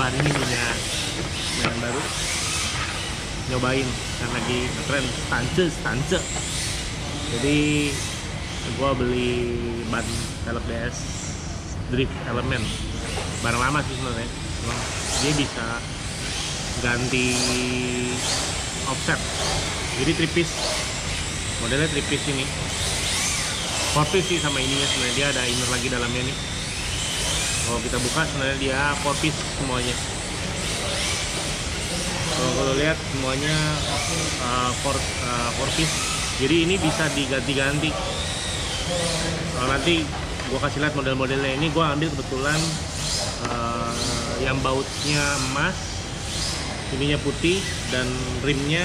Gua hari ini punya mainan baru, nyobain yang lagi ngetren stance. Jadi gua beli ban velg DS Drift Element, barang lama sih sebenarnya. Dia bisa ganti offset, jadi tripis, modelnya tripis ini. 4-piece sih sama ininya, sebenarnya dia ada inner lagi dalamnya nih. Kalau kita buka sebenarnya dia 4-piece semuanya. Kalau lihat semuanya 4-piece. Jadi ini bisa diganti-ganti. Kalau nanti gua kasih lihat model-modelnya, ini gua ambil kebetulan yang bautnya emas, ininya putih, dan rimnya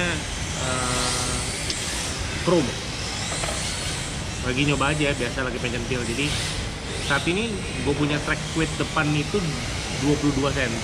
chrome. Lagi nyoba aja, biasa lagi pengen centil. Jadi saat ini gue punya track width depan itu 21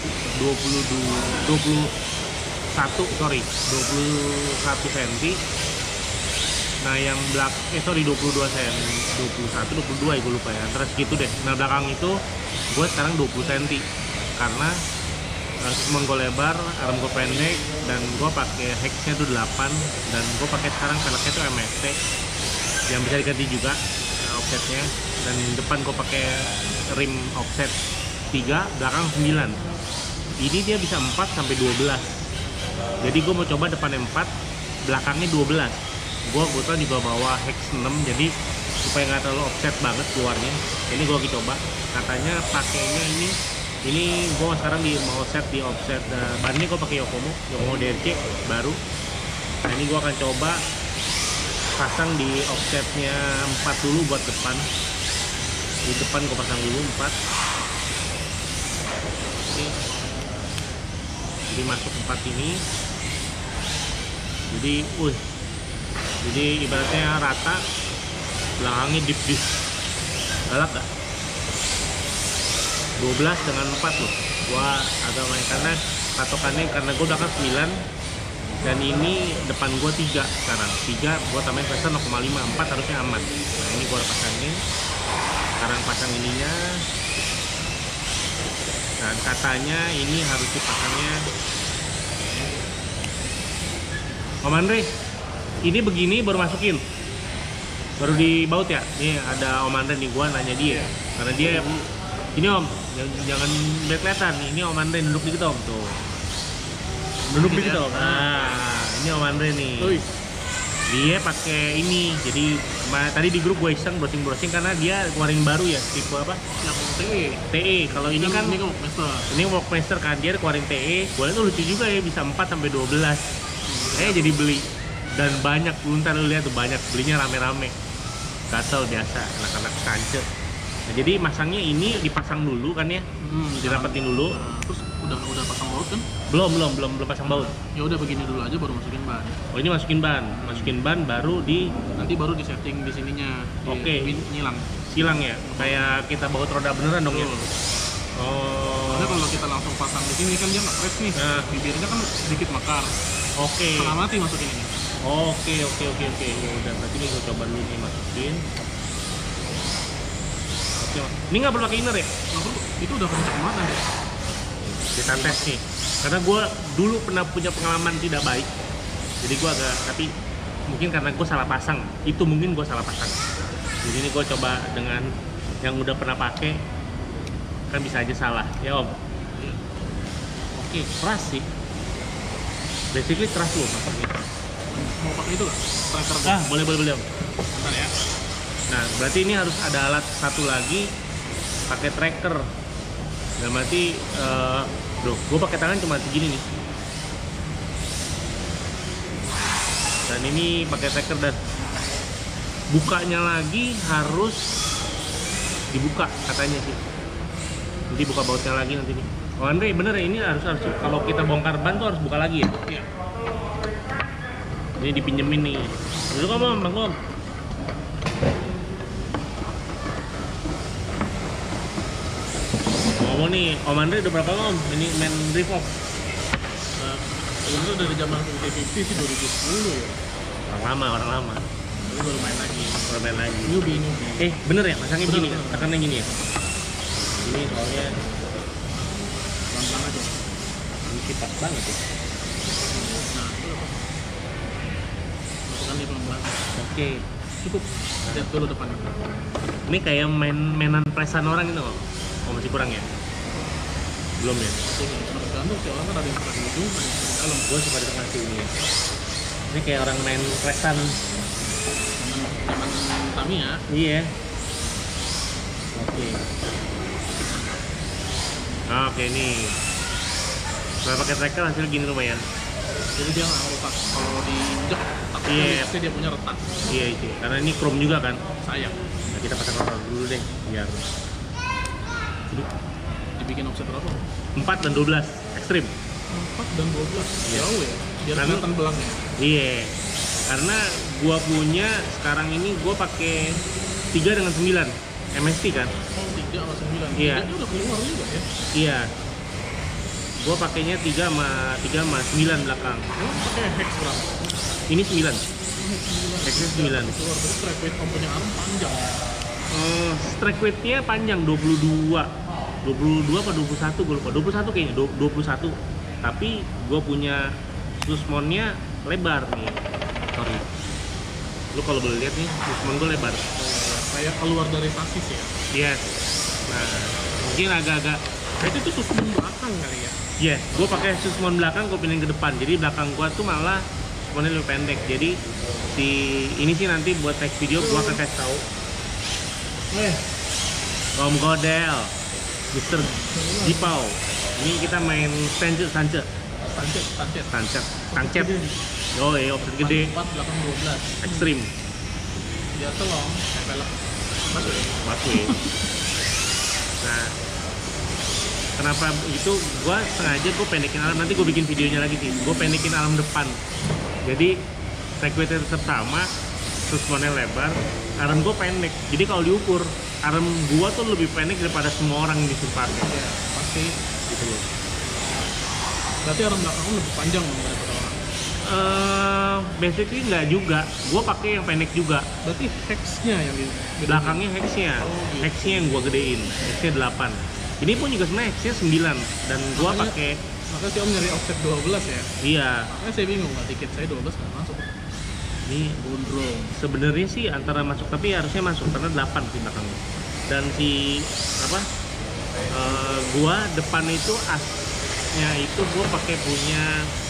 cm. Nah yang 22 cm, 22 ya gue lupa ya, terus gitu deh. Nah belakang itu gue sekarang 20 cm karena suspension gue lebar, arm gue pendek, dan gue pakai hex-nya tuh 8, dan gue pakai sekarang velgnya tuh MST yang bisa diganti juga offsetnya, dan depan gue pakai rim offset 3, belakang 9. Ini dia bisa 4 sampai 12. Jadi gue mau coba depannya 4, belakangnya 12. Gue kebetulan juga bawa hex 6, jadi supaya nggak terlalu offset banget keluarnya. Ini gue lagi coba, katanya pakainya ini gue sekarang mau set di offset bannya. Gue pakai Yokomo DRC baru. Nah ini gue akan coba pasang di offsetnya 4 dulu buat depan. Di depan gue pasang dulu 4. Jadi masuk 4 ini. Jadi ibaratnya rata, belakangnya deep. Galak gak? 12 dengan 4 loh. Gua agak main karena patokannya, karena gue udah kan 9, dan ini depan gue 3 sekarang. 3 gue tambahin pressure 0,5, 4 harusnya aman. Nah ini gue udah pasangin. Sekarang pasang ininya. Dan katanya ini harus dipasangnya. Om Andre, ini begini baru masukin, baru dibaut ya. Nih ada Om Andre nih, gue nanya dia, karena dia ini Om, jangan biar kelihatan. Ini Om Andre duduk dikit Om, tuh duduk dikit Om. Nah ini Om Andre nih. Dia pakai ini. Jadi tadi di grup gue iseng browsing karena dia keluarin baru ya, tipe apa? TE. Kalau ini kan ini Walkmaster kan, dia keluarin TE. Gue lihat tuh lucu juga ya, bisa 4 sampai 12. Jadi beli, dan banyak. Ntar lu lihat tuh banyak, belinya rame-rame. Gatel biasa anak-anak stance. Nah, jadi masangnya ini dipasang dulu kan ya, dirapetin dulu. Terus udah pasang baut kan? Belum pasang baut. Ya udah begini dulu aja, baru masukin ban. Oh ini masukin ban baru nanti baru di setting di sininya. Oke. Silang ya, kayak kita baut roda beneran dong ya. Oh. Soalnya kalau kita langsung pasang di sini kan dia nggak fresh nih. Nah. Bibirnya kan sedikit mekar. Oke. Setengah mati masukin ini. Oke. Ya udah, berarti ini gue coba dulu nih masukin. Oke. Ini nggak perlu pakai inner ya? Nggak perlu. Itu udah kencang mana deh? Kita tes nih. Karena gue dulu pernah punya pengalaman tidak baik. Jadi gue tapi mungkin karena gue salah pasang. Itu mungkin gue salah pasang. Jadi ini gue coba dengan yang udah pernah pakai, kan bisa aja salah ya Om. Oke, keras sih. Basically keras loh masaknya. Mau pakai itu nggak? Tracker. Boleh Om. Bentar ya. Nah berarti ini harus ada alat satu lagi, pakai tracker. Dan berarti gue pakai tangan cuma segini nih. Dan ini pakai tracker, dan bukanya lagi harus dibuka katanya sih. Jadi buka bautnya lagi nanti nih. Oh Andre bener ya, ini harus kalau kita bongkar ban tuh harus buka lagi ya? Iya. Ini dipinjemin nih. Dulu Om, Bang Om. Ngomong nih, Om Andre udah berapa Om ini main drift Om? Itu dari zaman VT50 sih 2010 ya. Orang lama. Ini baru main lagi. Newbie. Bener ya, masangnya begini kan? Tekannya gini ya? Ini soalnya pelan-pelan aja. pas banget ya. Nah, itu apa? Masukkan dia pelan-pelan. Oke. Cukup. Lihat dulu depan. Ini kayak mainan presan orang itu loh. Oh, masih kurang ya? Belum ya? Tergantung sih, orang kan ada yang suka di ujung, ada yang suka di dalam. Gue suka di tengah sih ini. Ini kayak orang main presan. Zaman Tamiya. Iya. Oke. Oke nih. Kalau pakai tracker hasil gini lumayan. Jadi dia nggak retak. Kalau diinjak, takutnya Iya. pasti dia punya retak. Iya itu. Karena ini chrome juga kan. Sayang. Nah, kita pasang rotor dulu deh biar. Jadi Dibikin offset berapa? 4 dan 12 ekstrim. 4 dan 12. Iya. Jauh ya. Biar Karena- kelihatan belangnya. Iya. Karena gua punya sekarang ini gua pakai 3 dengan 9 MST kan. Oh, 3 sama 9. Iya. 3 udah keluar juga ya. Iya. Gua pakainya 3 sama 9 belakang. Emang pakai hex berapa? Ini 9. Hexnya 9. Keluar terus track weight komponya arm panjang. Strike weight-nya panjang 22 apa 21 gue lupa. 21 kayaknya 21. Tapi gue punya susmonnya lebar nih. Sorry. Lu kalau boleh lihat nih, susmon gue lebar. Kayak keluar dari sasis ya. Yes. Nah, mungkin agak-agak Berarti itu susun belakang kali ya. yes, gue pakai susmon belakang, gue pindahin ke depan. Jadi belakang gue tuh malah susmonnya lebih pendek. Jadi ini sih nanti buat next video gue akan kasih tahu. Om Godel, Mr. Jipau. Ini kita main tancep. Tancet. Oh iya, offset gede, 4 belakang 12. ekstrim, Dia telong, kayak pelek. Masuk ya? masuk. Nah, kenapa itu? Gua sengaja gue pendekin alam. Nanti gue bikin videonya lagi sih. Gue pendekin alam depan. Jadi track weight-nya tetap sama, susmonnya lebar, arm gue pendek. Jadi kalau diukur, arm gua tuh lebih pendek daripada semua orang di pakai. Iya, pasti. Gitu loh. Berarti arm belakang lu lebih panjang dong daripada orang. Basically nggak juga. Gua pakai yang pendek juga. Berarti hexnya yang di Belakangnya hexnya, Oh, gitu. hexnya yang gua gedein, hexnya 8. Ini pun juga sebenarnya hexnya 9 dan gua Makanya- pakai Maka si Om nyari offset 12 ya. iya. Makanya saya bingung, nggak tiket saya 12 nggak masuk. Ini Gondrong. sebenarnya sih antara masuk tapi harusnya masuk karena 8 sih belakangnya. Dan si apa? Gua depan itu asnya itu gua pakai punya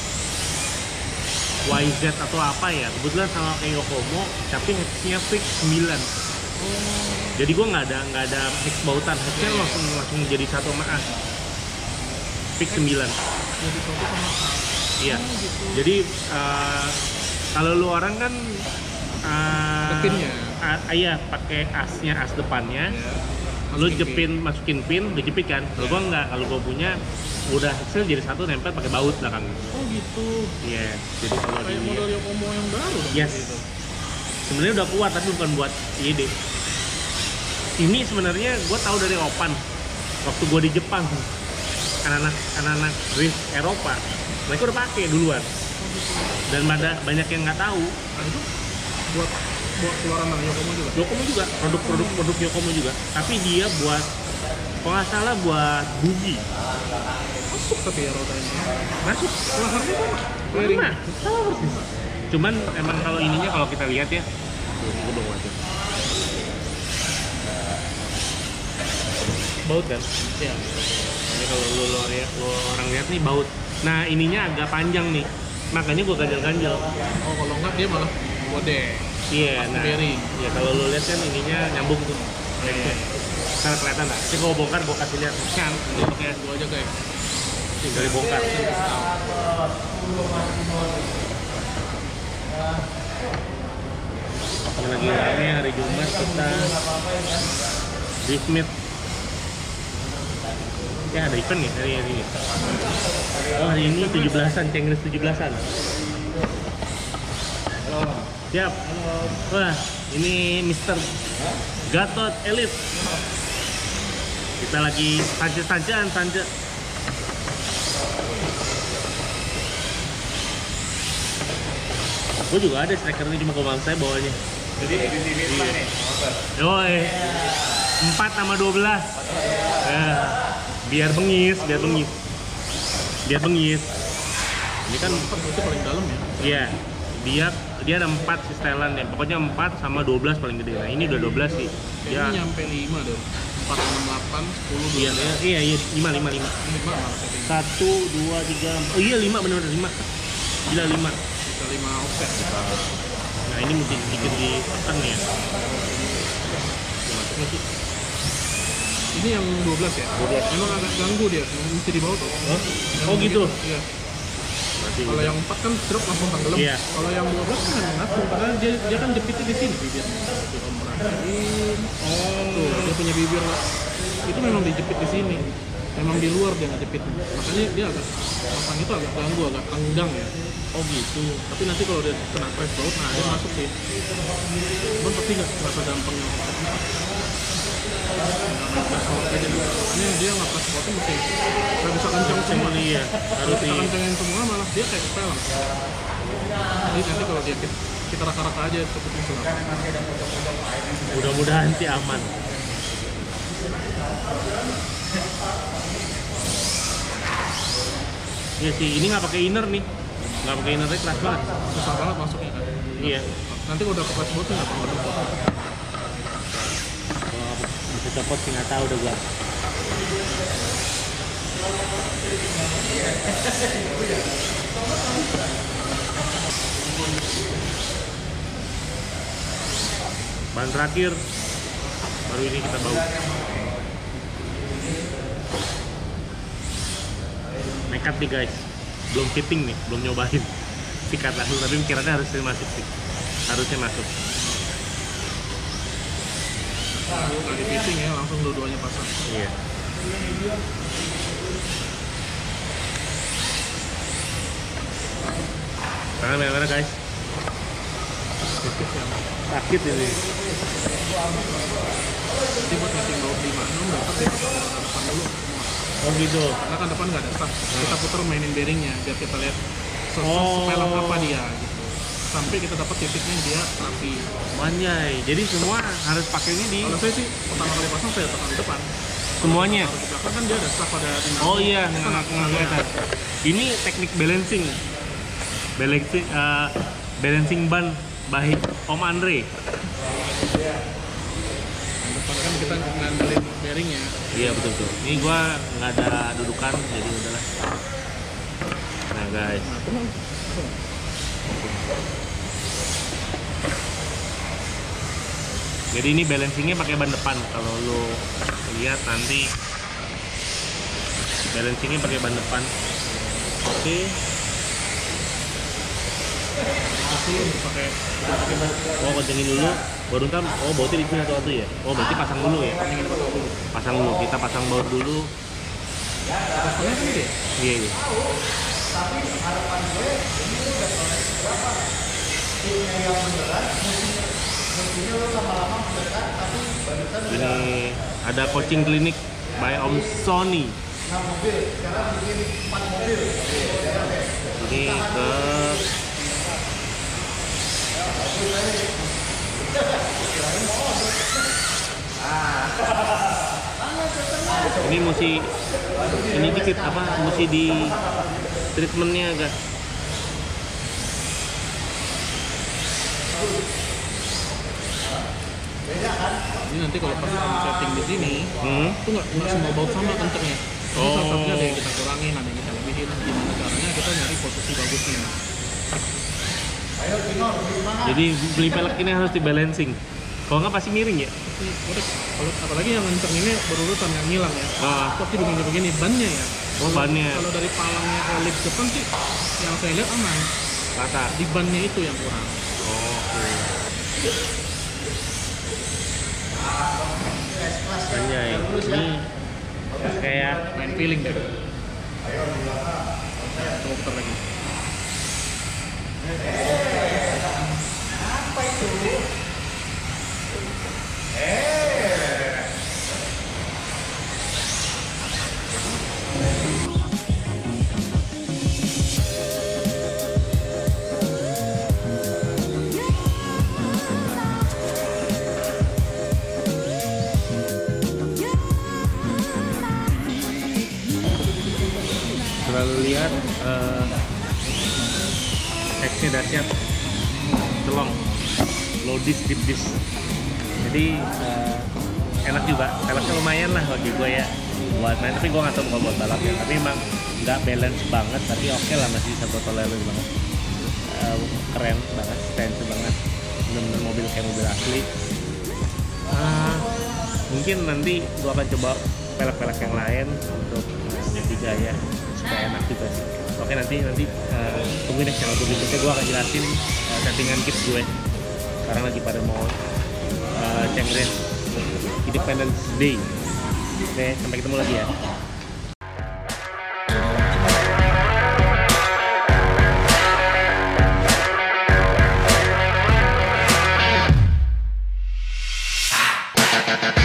YZ atau apa ya, kebetulan sama kayak Yokomo, tapi hexnya fix 9. Jadi gua nggak ada hex bautan, hexnya langsung jadi satu sama as, fix 9. Jadi satu sama Iya. gitu. Jadi kalau lu orang kan Ada pinnya. Iya, pakai asnya, as depannya. Ya. Lu Masukin jepin, masukin pin, lu jepit kan. Kalau gua nggak, kalau gua punya udah hasil jadi satu nempel pakai baut belakang. pin. Oh gitu. Iya. Jadi kalau Kayak di model Yokomo yang baru dong. yes. Gitu. Sebenarnya udah kuat tapi bukan buat IED. Ini sebenarnya gua tahu dari Opan waktu gua di Jepang. Anak-anak drift Eropa, mereka udah pakai duluan. Dan banyak yang nggak tahu. Nah itu buat keluaran dari Yokomo juga. Yokomo juga, produk Yokomo juga. Tapi dia buat, kalau nggak salah buat bugi. Masuk tapi ya roda ini. Masuk. Laharnya sama. Clearing. Sama persis. Cuman emang kalau ininya kalau kita lihat ya, gue bawa aja. Baut kan? Iya. Ini kalau lo orang lihat nih baut. Nah ininya agak panjang nih, makanya gue ganjel-ganjel. Oh kalau enggak dia malah bode. Iya, nah, bearing. ya kalau lo lihat kan ininya nyambung tuh. Karena kelihatan lah. Tapi kalau bongkar gue kasih lihat kan, bentuknya Gua aja kayak dari bongkar. Ini lagi rame hari Jumat kita drift meet. Ya ada event nih hari ini. Oh hari ini 17-an, Cengres 17-an. Siap. Wah, ini Mr. Gatot Elite. Kita lagi tancap-tancapan, tancap. Gue juga ada striker ini, cuma gue saya bawanya. Jadi edisi Vietnam nih, motor. Yoi, 4 sama 12. Ya, biar bengis. Dia bengis. Ini kan Itu paling dalam ya. iya. Dia ada 4 sih setelan ya. Pokoknya 4 sama 12 paling gede. Nah, ini udah 12 sih. Ini nyampe 5 deh. 4, 6, 8, 10, 12. Iya, 5. 5 malah setting. 1 2 3. Oh iya 5 benar-benar 5. Gila 5. Bisa 5 offset. Nah, ini mesti sedikit ditekan ya. Masuknya sih. Ini yang 12 ya? 12. Emang agak ganggu dia, mesti dibawa tuh. Oh gitu. Iya. Berarti Kalau yang 4 kan drop langsung tenggelam. Iya. Kalau yang 12 kan memang langsung, karena dia kan jepitnya di sini bibirnya. Tuh, Om perhatiin. Tuh, dia punya bibir lah. Itu memang dijepit di sini. Memang di luar dia ngejepitnya. Makanya dia agak pasang itu agak ganggu, agak tenggang ya. Oh gitu. Tapi nanti kalau dia kena press baut, nah dia masuk sih. Cuman pasti nggak terasa gampang yang offsetnya. Makanya dia nggak press bautnya mesti nggak bisa kencang semua. Iya, Kalau harus kita kencangin semua malah dia kayak kepelang. Jadi nanti kalau dia kita raka-raka aja cepetnya sudah. Mudah-mudahan sih aman. Iya sih, ini nggak pakai inner nih. Nggak pakai innernya keras banget. Susah banget masuknya kan. Iya. Nanti kalau udah ke press bautnya nggak perlu ada. Bisa copot sih nggak tahu udah gua. Ban terakhir baru ini kita bau. Nekat nih guys, belum fitting nih, belum nyobain. Sikat dulu, tapi pikirannya harusnya masuk sih. Harusnya masuk. Nggak di fitting ya, langsung dua-duanya pasang. Iya. Tangan mana guys? Sakit ini. Nanti buat meeting baut 5-6 dapat ya depan dulu. Oh gitu. Karena kan depan nggak ada start. Kita putar mainin bearingnya biar kita lihat sepelang apa dia gitu. Sampai kita dapat titiknya dia rapi. Manjai. Jadi semua harus pakai ini di Kalau saya sih pertama kali pasang saya tekan di depan. semuanya. Kalau di belakang kan dia ada start pada tinggal. Oh iya, nggak kelihatan. Ini teknik balancing. Balancing ban baik Om Andre. Depan kan kita ngandelin bearingnya. Iya betul. Ini gua nggak ada dudukan, jadi udahlah. Nah guys. Nah, tenang. Jadi ini balancingnya pakai ban depan. Kalau lo lihat nanti balancingnya pakai ban depan. Oke. Dulu pakai Oh kencengin dulu. Baru ntar. Oh bautnya di sini satu ya. Oh berarti pasang dulu ya. Pasang dulu. Kita pasang baut dulu. pasangnya kan dia. Iya. Ini ada coaching klinik by Om Sony. Ini ke ini mesti ini dikit apa mesti di treatmentnya agak Ini nanti kalau pas kamu setting di sini, itu nggak semua baut sama kencengnya. Jadi salah satunya ada yang kita kurangin, ada yang kita lebihin. Gimana caranya kita nyari posisi bagusnya. jadi beli pelek ini harus di balancing. Kalau nggak pasti miring ya. Kalau apalagi yang kenceng ini berurutan yang hilang ya. Pasti begini-begini bannya ya. Oh bannya. Kalau dari palangnya ke lift depan sih, yang saya lihat aman. Rata. Di bannya itu yang kurang. Anjay, ini kayak Main feeling deh. Coba putar lagi. Lalu lihat teksnya dahsyat, celong, low disc, deep disc. Jadi enak juga, velgnya lumayan lah bagi gue ya buat main, tapi gue nggak tahu buat balap ya. Tapi emang nggak balance banget, tapi oke lah, masih bisa gue tolerir banget. Keren banget, stance banget, bener-bener mobil kayak mobil asli. Mungkin nanti gue akan coba velg-velg yang lain untuk lebih gaya supaya enak juga sih. Oke, nanti tungguin deh channel gue berikutnya, gue akan jelasin settingan kit gue. Sekarang lagi pada mau cengres Independence Day. Oke, sampai ketemu lagi ya.